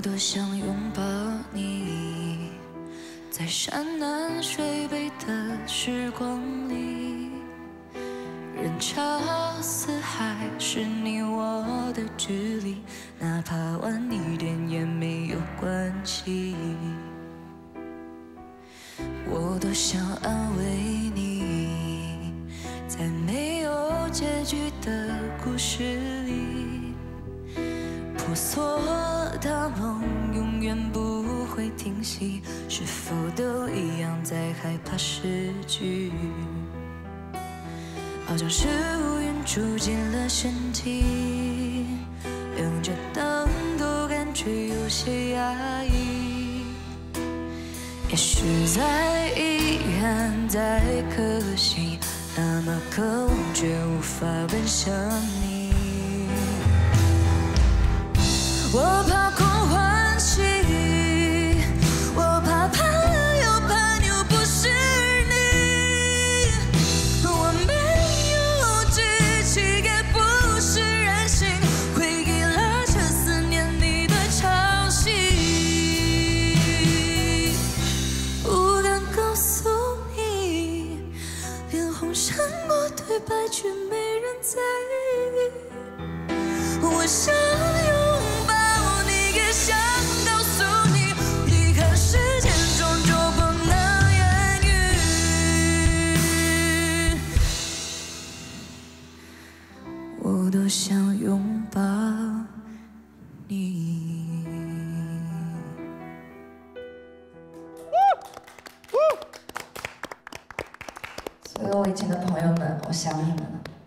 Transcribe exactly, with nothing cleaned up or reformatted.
多想拥抱你，在山南水北的时光里，人潮四海是你我的距离，哪怕晚一点也没有关系。我多想安慰你，在没有结局的故事里，婆娑的梦永远不会停息，是否都一样在害怕失去？好像是乌云住进了身体，亮着灯都感觉有些压抑。也许在遗憾，在可惜，那么渴望却无法奔向你。我怕空欢喜，我怕盼又盼又不是你，我没有志气，也不是任性，回忆拉扯思念你的潮汐，不敢告诉你，脸红闪过对白，却没人在意。我想拥抱你，也想告诉你，离开时间终究不能言语。我多想拥抱你。 所有我以前的朋友们，我想你们了。